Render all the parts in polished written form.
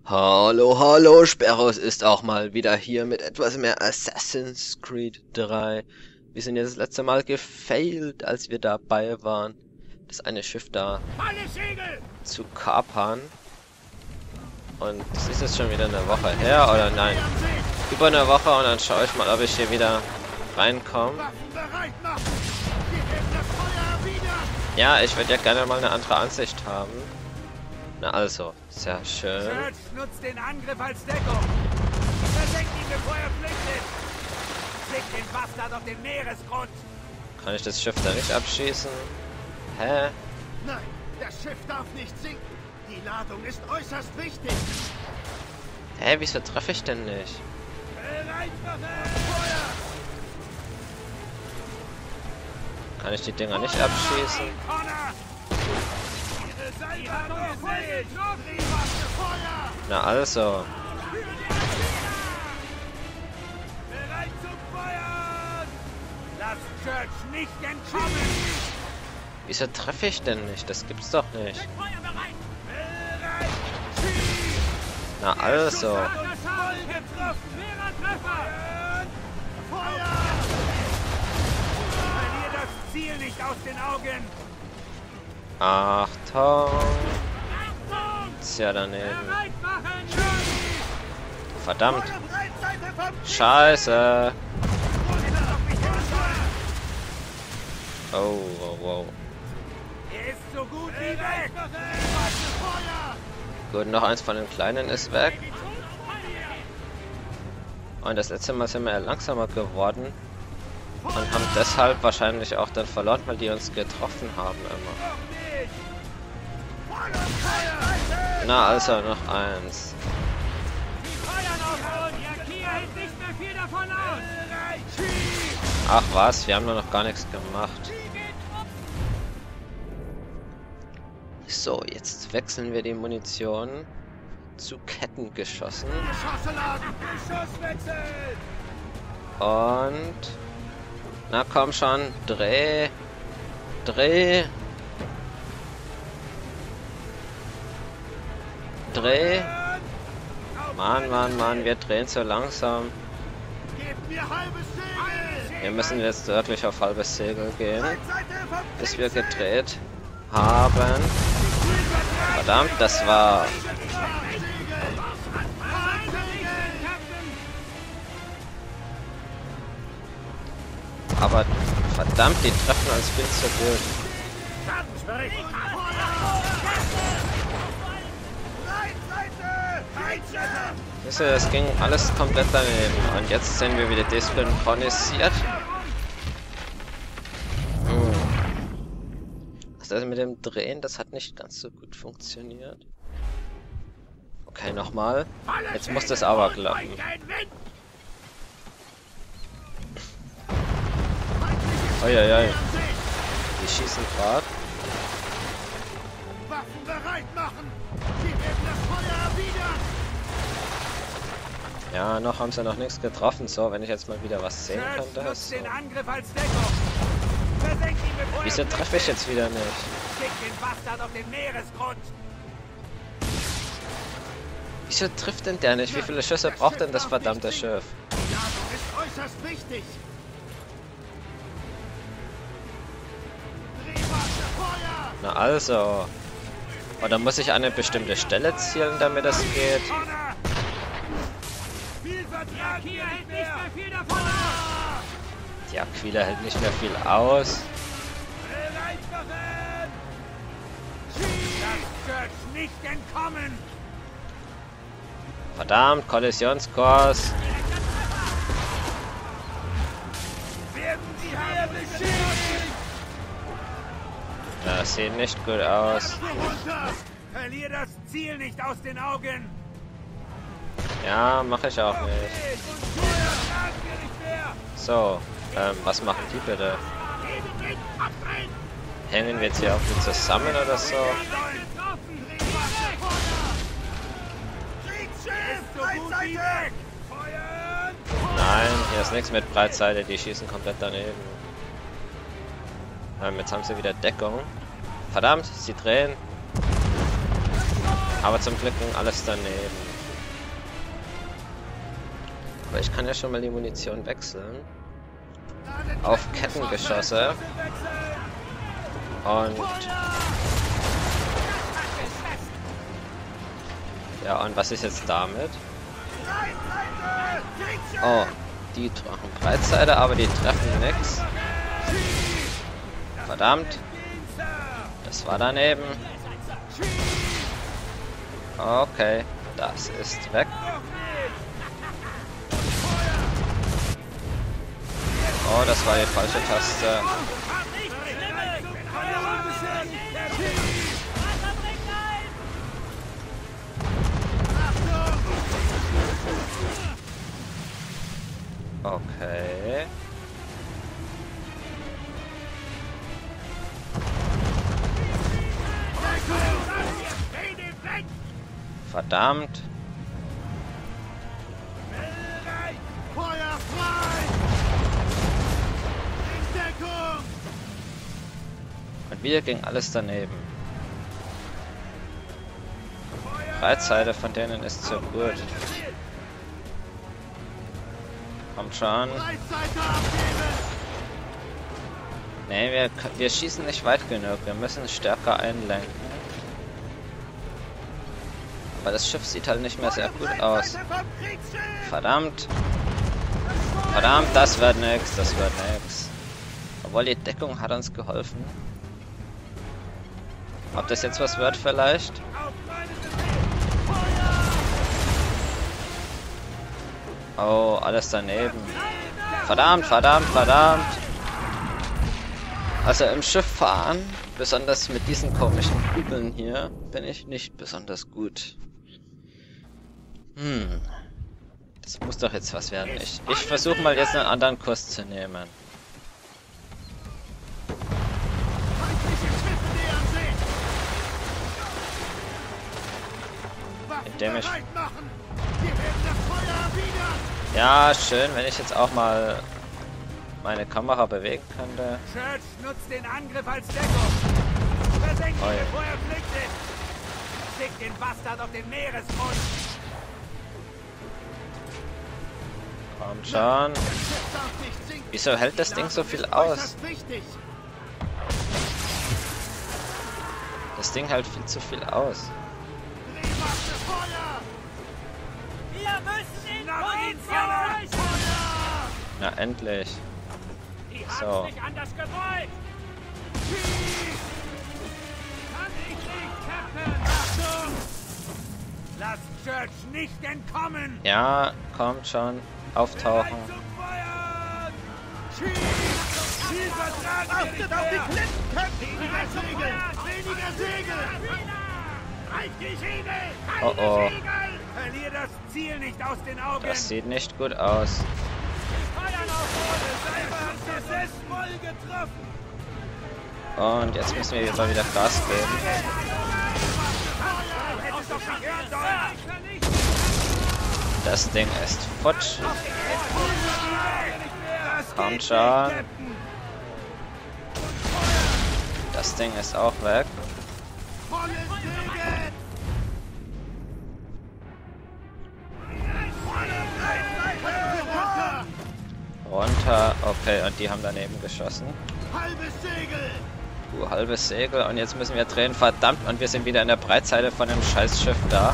Hallo, hallo, Sperros ist auch mal wieder hier mit etwas mehr Assassin's Creed 3. Wir sind ja das letzte Mal gefailt, als wir dabei waren, das eine Schiff da zu kapern. Und das ist jetzt schon wieder eine Woche her, oder nein? Über eine Woche und dann schaue ich mal, ob ich hier wieder reinkomme. Ja, ich würde ja gerne mal eine andere Ansicht haben. Na also, sehr schön. Church nutzt den Angriff als Deckung. Versenkt ihn, bevor er flüchtet. Schickt den Bastard auf den Meeresgrund. Kann ich das Schiff da nicht abschießen? Hä? Nein, das Schiff darf nicht sinken. Die Ladung ist äußerst wichtig. Hä, wieso treffe ich denn nicht? Feuer! Kann ich die Dinger nicht abschießen? Na also. Bereit zum Feuern! Lass Church nicht entkommen! Wieso treffe ich denn nicht? Das gibt's doch nicht. Na also. Verlier das Ziel nicht aus den Augen! Achtung. Tja, daneben. Verdammt. Scheiße. Oh, wow, wow. Er ist so gut wie weg! Gut, noch eins von den Kleinen ist weg. Und das letzte Mal sind wir ja langsamer geworden. Und haben deshalb wahrscheinlich auch dann verloren, weil die uns getroffen haben immer. Na, also noch eins. Ach was, wir haben nur noch gar nichts gemacht. So, jetzt wechseln wir die Munition zu Kettengeschossen. Und... Na komm schon, dreh. Dreh. Dreh. Mann, Mann, Mann, wir drehen so langsam. Wir müssen jetzt wirklich auf halbes Segel gehen, bis wir gedreht haben. Verdammt, das war... Aber verdammt, die treffen uns viel zu gut. Wisst ihr, das ging alles komplett daneben. Und jetzt sind wir wieder desynchronisiert. Das mit dem Drehen, das hat nicht ganz so gut funktioniert. Okay, nochmal. Jetzt muss das aber klappen. Uiuiui. Die schießen gerade. Waffen bereit machen! Wir werden das Feuer erwidern! Ja, noch haben sie noch nichts getroffen. So, wenn ich jetzt mal wieder was sehen Church könnte. nutzt So. den Angriff als Deckung. Versenkt ihn, bevor Wieso er treffe ich jetzt wieder nicht? Schickt den Bastard auf den Meeresgrund! Wieso trifft denn der nicht? Wie viele Schüsse braucht denn das verdammte Schiff? Die Ladung ist äußerst wichtig! Feuer! Na also. Oder muss ich an eine bestimmte Stelle zielen, damit das geht? Die Aquila hält nicht mehr viel davon aus! Die Aquila hält nicht mehr viel aus. Lass Church nicht entkommen! Verdammt, Kollisionskurs. Werden sie hier beschädigt! Das sieht nicht gut aus. Verlier das Ziel nicht aus den Augen! Ja, mache ich auch nicht. So, was machen die bitte? Hängen wir jetzt hier auch mit zusammen oder so? Nein, hier ist nichts mit Breitseite, die schießen komplett daneben. Jetzt haben sie wieder Deckung. Verdammt, sie drehen. Aber zum Glück ging alles daneben. Aber ich kann ja schon mal die Munition wechseln. Auf Kettengeschosse. Und... ja, und was ist jetzt damit? Oh, die machen Breitseite, aber die treffen nix. Verdammt. Das war daneben. Okay, das ist weg. Oh, das war die falsche Taste. Okay. Verdammt. Feuer frei! Deckung! Und wieder ging alles daneben. Breitseite von denen ist so gut. Kommt schon. Nee, wir schießen nicht weit genug. Wir müssen stärker einlenken. Aber das Schiff sieht halt nicht mehr sehr gut aus. Verdammt. Verdammt, das wird nix, das wird nix. Obwohl die Deckung hat uns geholfen. Ob das jetzt was wird vielleicht? Oh, alles daneben. Verdammt, verdammt, verdammt. Also im Schiff fahren, besonders mit diesen komischen Kugeln hier, bin ich nicht besonders gut. Das muss doch jetzt was werden. Ich versuche mal jetzt einen anderen Kurs zu nehmen. Indem ich... ja, schön, wenn ich jetzt auch mal meine Kamera bewegen könnte. Church nutzt den Angriff als Deckung. Versenkt ihn, bevor er flüchtet. Schickt den Bastard auf den Meeresgrund. Kommt schon. Wieso hält das Ding so viel aus? Das Ding hält viel zu viel aus. Wir müssen ihn Na endlich. So. nicht anders gewollt. Kann ich nicht, Captain! Achtung! Lasst Church nicht entkommen! Ja, kommt schon. Auftauchen. Zum Feuer! Schieß! Sie vertragen wir nicht mehr! Weniger Segel! Weniger Segel! Halt die Segel! Oh oh. Verlier das Ziel nicht aus den Augen! Das sieht nicht gut aus. Voll getroffen! Und jetzt müssen wir mal wieder Gas geben. Das Ding ist futsch. Kommt schon. Das Ding ist auch weg. Runter. Okay, und die haben daneben geschossen. Halbes Segel! Halbes Segel. Und jetzt müssen wir drehen. Verdammt. Und wir sind wieder in der Breitseite von dem Scheißschiff da.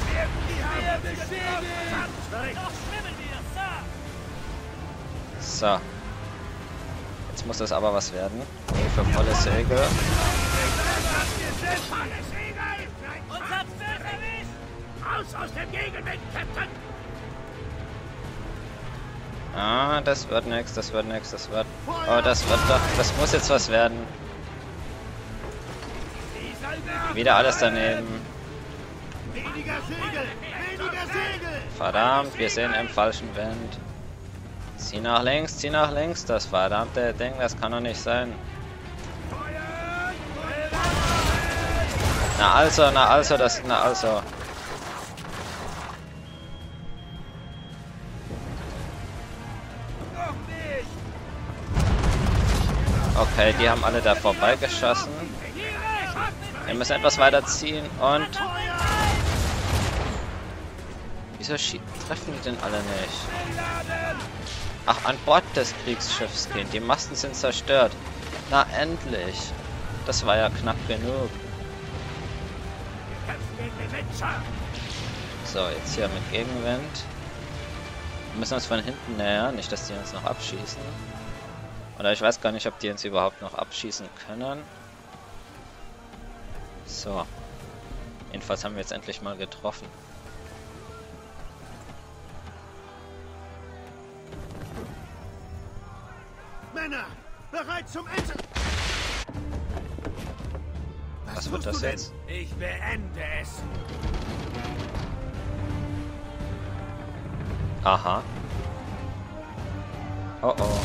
So. Jetzt muss das aber was werden. Nee, für volle Segel. Raus aus dem Gegenwind, Captain! Ah, das wird nix, das wird nix, das wird... oh, das wird doch... das muss jetzt was werden. Wieder alles daneben. Weniger Segel! Weniger Segel! Verdammt, wir sind im falschen Wind. Zieh nach links, das verdammte Ding, das kann doch nicht sein. Na also, das... na also. Okay, die haben alle da vorbeigeschossen. Wir müssen etwas weiter ziehen und... Wieso treffen die denn alle nicht? Ach, an Bord des Kriegsschiffs gehen. Die Masten sind zerstört. Na endlich. Das war ja knapp genug. So, jetzt hier mit Gegenwind. Wir müssen uns von hinten nähern, nicht dass die uns noch abschießen. Oder ich weiß gar nicht, ob die uns überhaupt noch abschießen können. So. Jedenfalls haben wir jetzt endlich mal getroffen. Männer, bereit zum Ende! Was wird das jetzt? Ich beende es. Aha. Oh oh.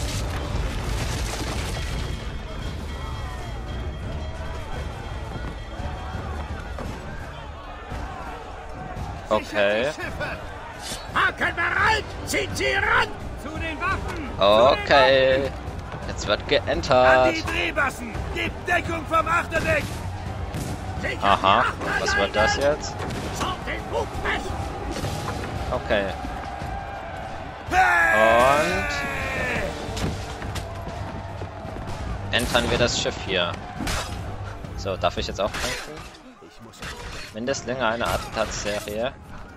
Okay. Haken bereit! Zieht sie ran! Zu den Waffen! Okay. Jetzt wird An geentert. die Drehbassen! Gebt Deckung vom Achterdeck! Aha. Was wird das jetzt? Schaut den Bug fest! Okay. Und entern wir das Schiff hier. So, darf ich jetzt auch kämpfen? Mindestlänge einer Attentatsserie.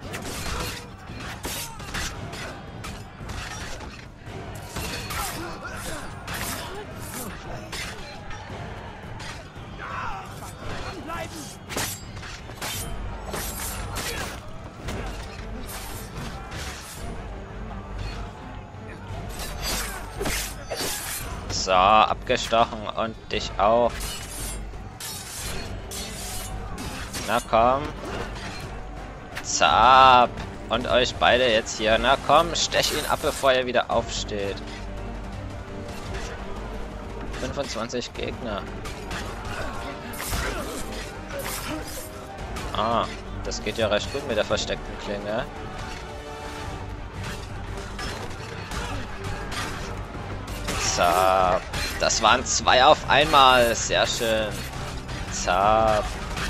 So, abgestochen und dich auch. Na komm. Zap. Und euch beide jetzt hier. Na komm, stech ihn ab, bevor er wieder aufsteht. 25 Gegner. Ah, das geht ja recht gut mit der versteckten Klinge. Zap. Das waren 2 auf einmal. Sehr schön. Zap.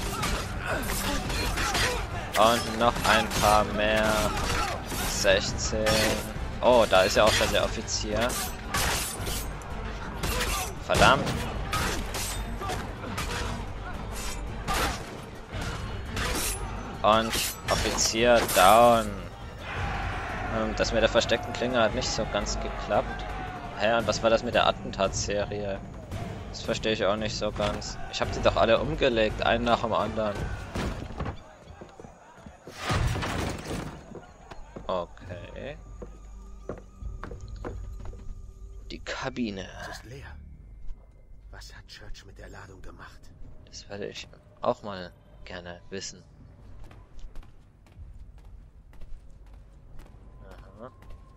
Und noch ein paar mehr. 16. Oh, da ist ja auch schon der Offizier. Verdammt. Und Offizier down. Das mit der versteckten Klinge hat nicht so ganz geklappt. Hä, und was war das mit der Attentatsserie? Das verstehe ich auch nicht so ganz. Ich habe die doch alle umgelegt, einen nach dem anderen. Okay. Die Kabine. Es ist leer. Was hat Church mit der Ladung gemacht? Das werde ich auch mal gerne wissen. Aha.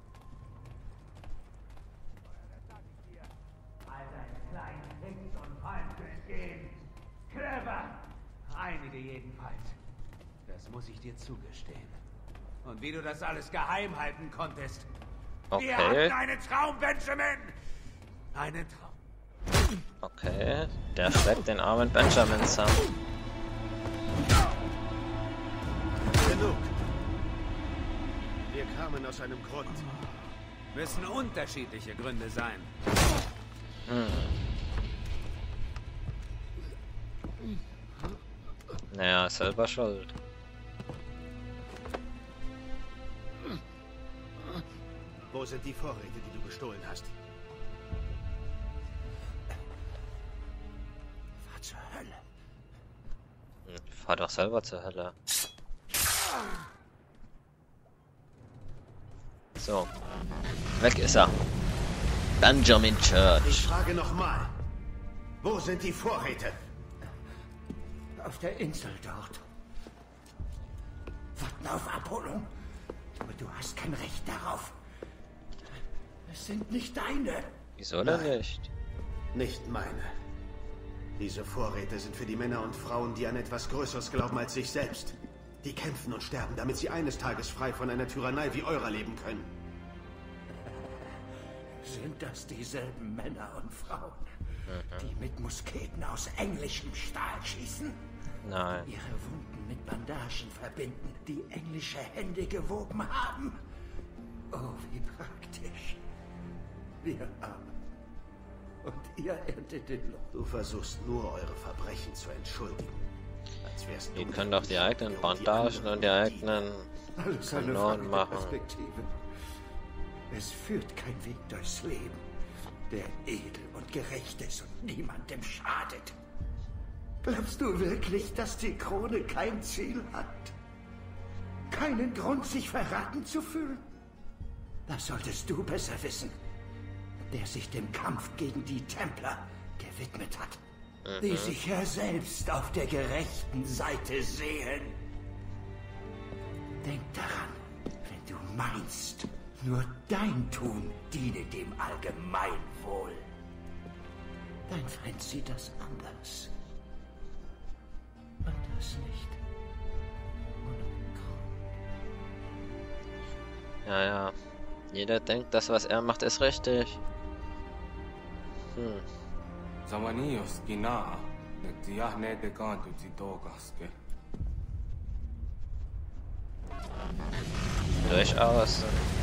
Clever! Einige jedenfalls. Das muss ich dir zugestehen. Und wie du das alles geheim halten konntest. Okay. Wir hatten einen Traum, Benjamin! Einen Traum. Okay. Der schlägt den armen Benjamin zusammen. Genug. Wir kamen aus einem Grund. Müssen unterschiedliche Gründe sein. Naja, selber schuld. Wo sind die Vorräte, die du gestohlen hast? Fahr zur Hölle. Fahr doch selber zur Hölle. So. Weg ist er. Benjamin Ich Church. frage nochmal. Wo sind die Vorräte? Auf der Insel dort. Warten auf Abholung. Aber du hast kein Recht darauf. Es sind nicht deine. Wieso denn nicht? Nicht meine. Diese Vorräte sind für die Männer und Frauen, die an etwas Größeres glauben als sich selbst. Die kämpfen und sterben, damit sie eines Tages frei von einer Tyrannei wie eurer leben können. Sind das dieselben Männer und Frauen, die mit Musketen aus englischem Stahl schießen? Nein. Ihre Wunden mit Bandagen verbinden, die englische Hände gewoben haben. Oh, wie praktisch. Wir arm. Und ihr erntet den Lohn. Du versuchst nur, eure Verbrechen zu entschuldigen. Als wärst du Die können doch die eigenen Bandagen und die eigenen Alles eine Frage Kanonen der machen. Perspektive. Es führt kein Weg durchs Leben, der edel und gerecht ist und niemandem schadet. Glaubst du wirklich, dass die Krone kein Ziel hat? Keinen Grund, sich verraten zu fühlen? Das solltest du besser wissen, der sich dem Kampf gegen die Templer gewidmet hat, die sich ja selbst auf der gerechten Seite sehen. Denk daran, wenn du meinst, nur dein Tun diene dem Allgemeinwohl. Dein Feind sieht das anders. Und das nicht ohne Grund. Ja, ja. Jeder denkt, das, was er macht, ist richtig. Zamanios Gina, Tiahne de Gantu Zitogaske. Durchaus.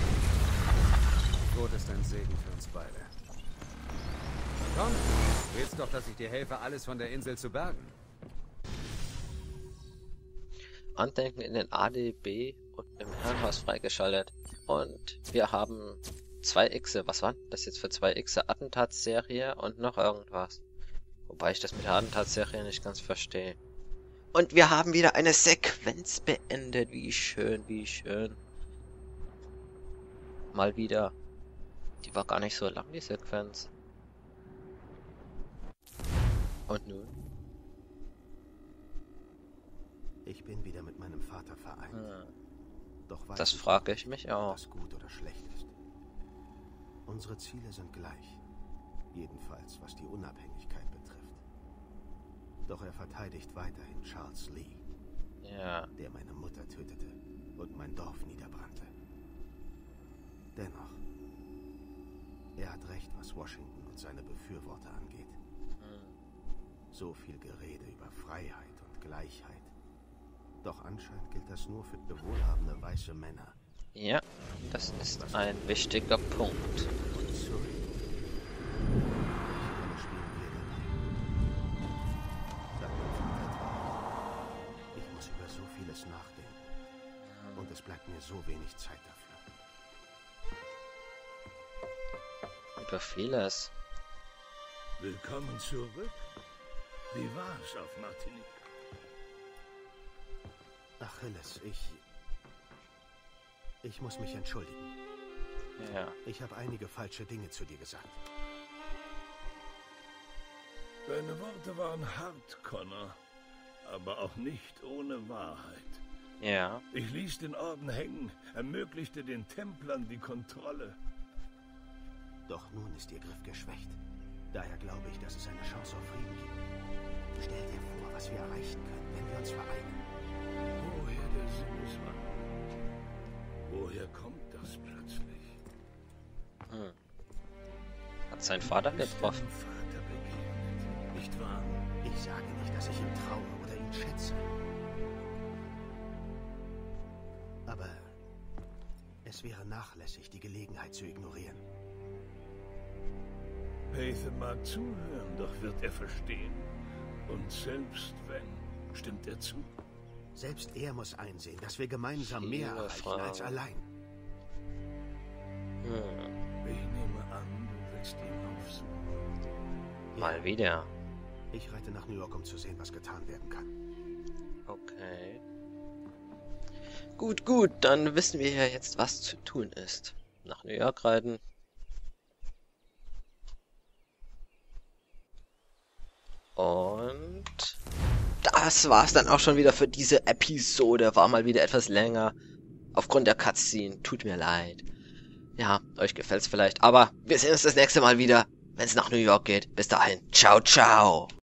Tod ist ein Segen für uns beide. Komm, du willst doch, dass ich dir helfe, alles von der Insel zu bergen. Andenken in den ADB und im Herrenhaus freigeschaltet. Und wir haben 2 Xe. Was waren das jetzt für 2 Xe? Attentatsserie und noch irgendwas. Wobei ich das mit der Attentatsserie nicht ganz verstehe. Und wir haben wieder eine Sequenz beendet. Wie schön, wie schön. Mal wieder. Die war gar nicht so lang, die Sequenz. Und nun? Ich bin wieder mit meinem Vater vereint. Doch weiß Das ich frage nicht, ich mich ob auch. das gut oder schlecht ist. Unsere Ziele sind gleich. Jedenfalls, was die Unabhängigkeit betrifft. Doch er verteidigt weiterhin Charles Lee, Ja. der meine Mutter tötete und mein Dorf niederbrannte. Dennoch, er hat recht, was Washington und seine Befürworter angeht. So viel Gerede über Freiheit und Gleichheit. Doch anscheinend gilt das nur für wohlhabende weiße Männer. Ja, das ist ein wichtiger Punkt. Und Surrey. Welche Rolle spielen wir dabei? Sag mein Vater etwa. Ich muss über so vieles nachdenken. Und es bleibt mir so wenig Zeit dafür. Über vieles. Willkommen zurück. Wie war's auf Martinique? Achilles, ich muss mich entschuldigen. Ja. Ich habe einige falsche Dinge zu dir gesagt. Deine Worte waren hart, Connor, aber auch nicht ohne Wahrheit. Ja. Ich ließ den Orden hängen, ermöglichte den Templern die Kontrolle. Doch nun ist ihr Griff geschwächt. Daher glaube ich, dass es eine Chance auf Frieden gibt. Stell dir vor, was wir erreichen können, wenn wir uns vereinen. Woher der Sinneswandel? Woher kommt das plötzlich? Hat sein Vater Bist getroffen. deinem Vater begegnet, nicht wahr? Ich sage nicht, dass ich ihm traue oder ihn schätze. Aber es wäre nachlässig, die Gelegenheit zu ignorieren. Pathan mag zuhören, doch wird er verstehen. Und selbst wenn, stimmt er zu? Selbst er muss einsehen, dass wir gemeinsam mehr Viele erreichen Fragen. als allein. Ich nehme an, du willst ihn aufsuchen. Mal wieder. Ich reite nach New York, um zu sehen, was getan werden kann. Okay. Gut, gut, dann wissen wir ja jetzt, was zu tun ist. Nach New York reiten. Und das war's dann auch schon wieder für diese Episode. War mal wieder etwas länger. Aufgrund der Cutscene. Tut mir leid. Ja, euch gefällt's vielleicht. Aber wir sehen uns das nächste Mal wieder, wenn es nach New York geht. Bis dahin. Ciao, ciao.